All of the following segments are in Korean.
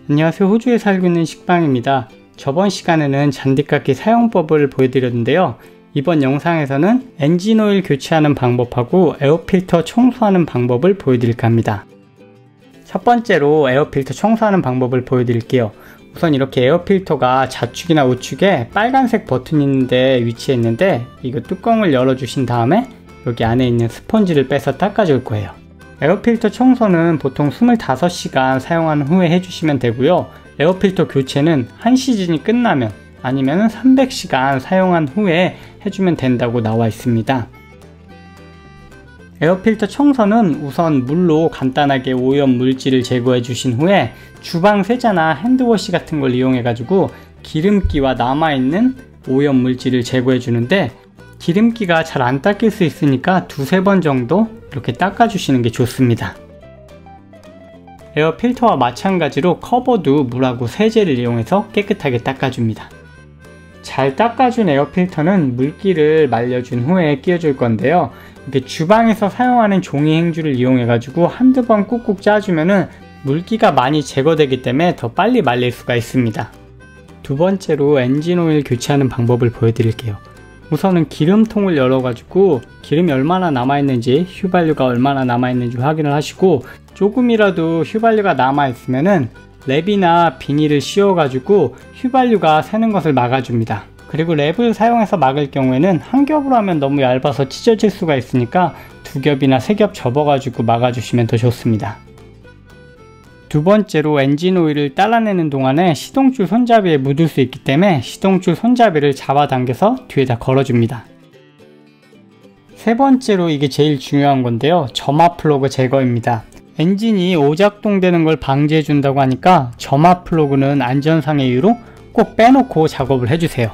안녕하세요. 호주에 살고 있는 식빵입니다. 저번 시간에는 잔디깎기 사용법을 보여드렸는데요. 이번 영상에서는 엔진오일 교체하는 방법하고 에어필터 청소하는 방법을 보여드릴까 합니다. 첫 번째로 에어필터 청소하는 방법을 보여드릴게요. 우선 이렇게 에어필터가 좌측이나 우측에 빨간색 버튼이 있는데 위치해 있는데 이거 뚜껑을 열어주신 다음에 여기 안에 있는 스펀지를 빼서 닦아줄 거예요. 에어필터 청소는 보통 25시간 사용한 후에 해주시면 되고요. 에어필터 교체는 한 시즌이 끝나면 아니면 300시간 사용한 후에 해주면 된다고 나와 있습니다. 에어필터 청소는 우선 물로 간단하게 오염 물질을 제거해 주신 후에 주방 세제나 핸드워시 같은 걸 이용해 가지고 기름기와 남아있는 오염 물질을 제거해 주는데 기름기가 잘 안 닦일 수 있으니까 두세 번 정도 이렇게 닦아 주시는 게 좋습니다. 에어필터와 마찬가지로 커버도 물하고 세제를 이용해서 깨끗하게 닦아줍니다. 잘 닦아준 에어필터는 물기를 말려준 후에 끼워줄 건데요. 이렇게 주방에서 사용하는 종이 행주를 이용해 가지고 한두 번 꾹꾹 짜주면은 물기가 많이 제거되기 때문에 더 빨리 말릴 수가 있습니다. 두 번째로 엔진오일 교체하는 방법을 보여드릴게요. 우선은 기름통을 열어가지고 기름이 얼마나 남아있는지, 휘발유가 얼마나 남아있는지 확인을 하시고 조금이라도 휘발유가 남아있으면은 랩이나 비닐을 씌워가지고 휘발유가 새는 것을 막아줍니다. 그리고 랩을 사용해서 막을 경우에는 한 겹으로 하면 너무 얇아서 찢어질 수가 있으니까 두 겹이나 세 겹 접어가지고 막아주시면 더 좋습니다. 두 번째로 엔진오일을 따라내는 동안에 시동줄 손잡이에 묻을 수 있기 때문에 시동줄 손잡이를 잡아당겨서 뒤에다 걸어줍니다. 세 번째로 이게 제일 중요한 건데요. 점화 플러그 제거입니다. 엔진이 오작동되는 걸 방지해 준다고 하니까 점화 플러그는 안전상의 이유로 꼭 빼놓고 작업을 해주세요.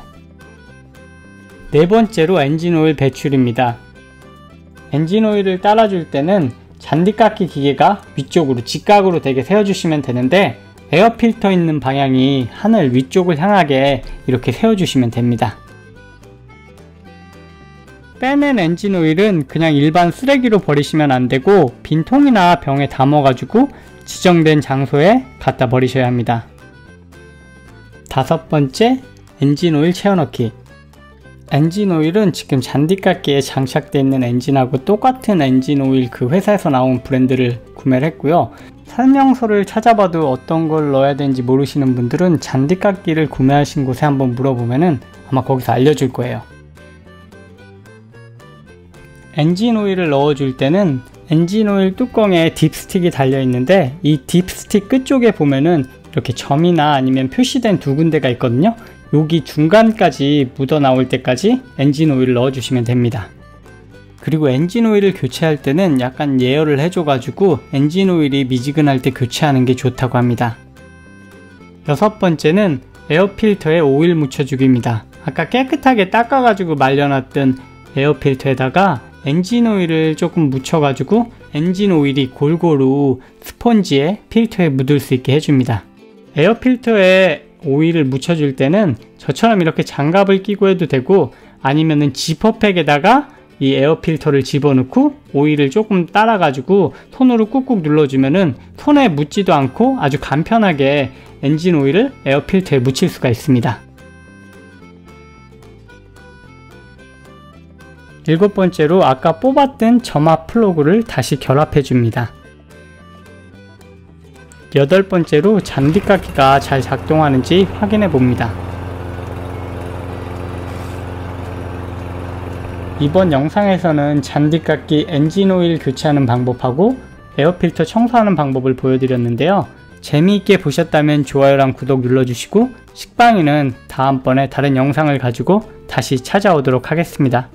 네 번째로 엔진오일 배출입니다. 엔진오일을 따라줄 때는 잔디깎기 기계가 위쪽으로 직각으로 되게 세워주시면 되는데 에어필터 있는 방향이 하늘 위쪽을 향하게 이렇게 세워주시면 됩니다. 빼낸 엔진오일은 그냥 일반 쓰레기로 버리시면 안되고 빈통이나 병에 담아가지고 지정된 장소에 갖다 버리셔야 합니다. 다섯 번째, 엔진오일 채워넣기. 엔진오일은 지금 잔디깎기에 장착되어 있는 엔진하고 똑같은 엔진오일 그 회사에서 나온 브랜드를 구매를 했고요. 설명서를 찾아봐도 어떤 걸 넣어야 되는지 모르시는 분들은 잔디깎기를 구매하신 곳에 한번 물어보면은 아마 거기서 알려줄 거예요. 엔진오일을 넣어줄 때는 엔진오일 뚜껑에 딥스틱이 달려 있는데 이 딥스틱 끝쪽에 보면은 이렇게 점이나 아니면 표시된 두 군데가 있거든요. 여기 중간까지 묻어 나올 때까지 엔진오일을 넣어주시면 됩니다. 그리고 엔진오일을 교체할 때는 약간 예열을 해줘 가지고 엔진오일이 미지근할 때 교체하는 게 좋다고 합니다. 여섯 번째는 에어필터에 오일 묻혀주기입니다. 아까 깨끗하게 닦아 가지고 말려놨던 에어필터에다가 엔진오일을 조금 묻혀 가지고 엔진오일이 골고루 스펀지에 필터에 묻을 수 있게 해줍니다. 에어필터에 오일을 묻혀줄 때는 저처럼 이렇게 장갑을 끼고 해도 되고 아니면은 지퍼팩에다가 이 에어필터를 집어넣고 오일을 조금 따라 가지고 손으로 꾹꾹 눌러주면은 손에 묻지도 않고 아주 간편하게 엔진 오일을 에어필터에 묻힐 수가 있습니다. 일곱 번째로 아까 뽑았던 점화 플러그를 다시 결합해 줍니다. 여덟 번째로 잔디깎기가 잘 작동하는지 확인해 봅니다. 이번 영상에서는 잔디깎기 엔진오일 교체하는 방법하고 에어필터 청소하는 방법을 보여드렸는데요. 재미있게 보셨다면 좋아요랑 구독 눌러주시고 식빵이는 다음번에 다른 영상을 가지고 다시 찾아오도록 하겠습니다.